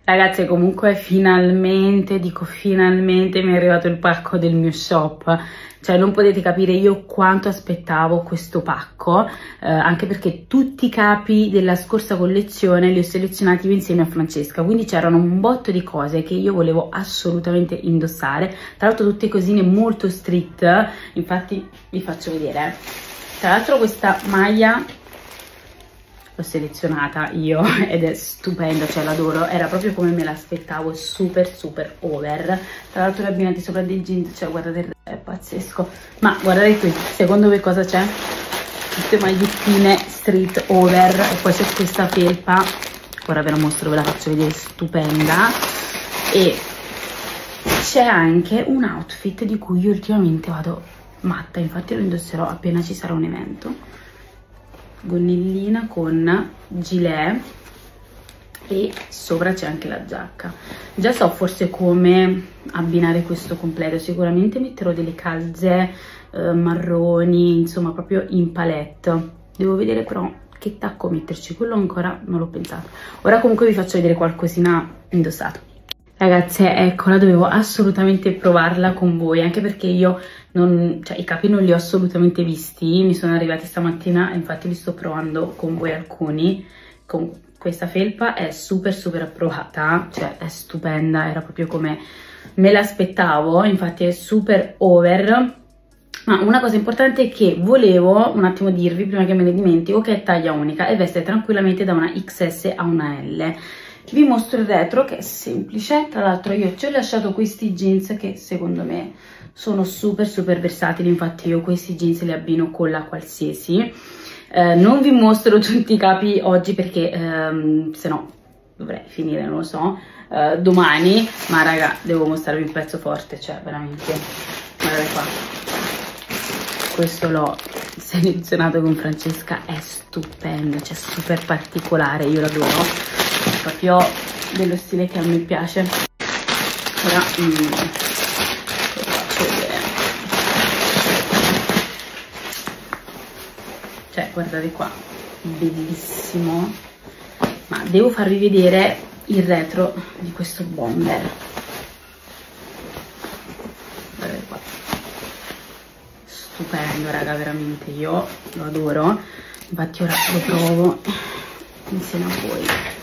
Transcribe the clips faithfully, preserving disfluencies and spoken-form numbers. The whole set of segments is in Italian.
Ragazzi, comunque finalmente, dico finalmente, mi è arrivato il pacco del mio shop. Cioè non potete capire io quanto aspettavo questo pacco, eh, anche perché tutti i capi della scorsa collezione li ho selezionati io insieme a Francesca, quindi c'erano un botto di cose che io volevo assolutamente indossare, tra l'altro tutte cosine molto street, infatti vi faccio vedere. Tra l'altro questa maglia l'ho selezionata io ed è stupenda, cioè l'adoro, era proprio come me l'aspettavo, super super over. Tra l'altro le abbinati sopra dei jeans, cioè guardate, è pazzesco. Ma guardate qui, secondo voi cosa c'è? Tutte magliettine street over, e poi c'è questa felpa, ora ve la mostro, ve la faccio vedere, stupenda. E c'è anche un outfit di cui io ultimamente vado matta, infatti lo indosserò appena ci sarà un evento. Gonnellina con gilet e sopra c'è anche la giacca. Già so forse come abbinare questo completo, sicuramente metterò delle calze eh, marroni, insomma proprio in palette. Devo vedere però che tacco metterci, quello ancora non l'ho pensato. Ora comunque vi faccio vedere qualcosina indossato. Ragazze, eccola, dovevo assolutamente provarla con voi, anche perché io non, cioè, i capi non li ho assolutamente visti, mi sono arrivati stamattina e infatti li sto provando con voi alcuni. Con questa felpa è super super approvata, cioè è stupenda, era proprio come me l'aspettavo, infatti è super over. Ma una cosa importante è che volevo un attimo dirvi, prima che me ne dimentico, che è taglia unica e veste tranquillamente da una X S a una L. Vi mostro il retro che è semplice, tra l'altro io ci ho lasciato questi jeans che secondo me sono super super versatili, infatti io questi jeans li abbino con la qualsiasi. Eh, non vi mostro tutti i capi oggi perché ehm, se no dovrei finire, non lo so, eh, domani, ma raga devo mostrarvi un pezzo forte, cioè veramente, guardate qua, questo l'ho selezionato con Francesca, è stupendo, cioè super particolare, io l'adoro. Proprio dello stile che a me piace. Ora mm, lo faccio vedere, cioè guardate qua, bellissimo, ma devo farvi vedere il retro di questo bomber, guardate qua, stupendo raga, veramente io lo adoro, infatti ora lo provo insieme a voi.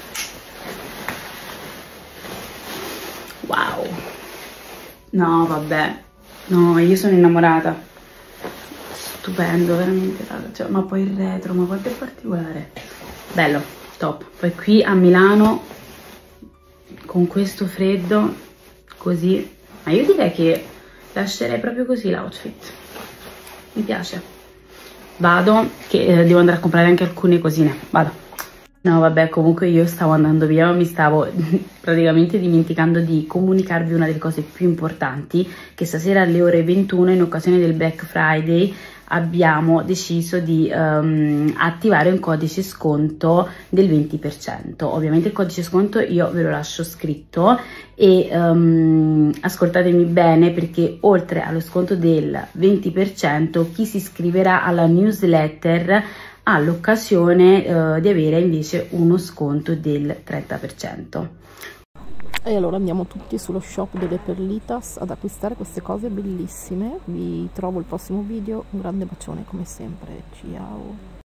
Wow, no vabbè, no, io sono innamorata, stupendo veramente, cioè, ma poi il retro, ma quanto è particolare, bello, top. Poi qui a Milano con questo freddo così, ma io direi che lascerei proprio così l'outfit, mi piace. Vado che eh, devo andare a comprare anche alcune cosine, vado. No vabbè, comunque io stavo andando via, mi stavo praticamente dimenticando di comunicarvi una delle cose più importanti, che stasera alle ore ventuno in occasione del Black Friday abbiamo deciso di um, attivare un codice sconto del venti per cento. Ovviamente il codice sconto io ve lo lascio scritto e um, ascoltatemi bene, perché oltre allo sconto del venti per cento chi si iscriverà alla newsletter ha l'occasione uh, di avere invece uno sconto del trenta per cento. E allora andiamo tutti sullo shop delle Perlitas ad acquistare queste cose bellissime. Vi trovo il prossimo video, un grande bacione come sempre, ciao!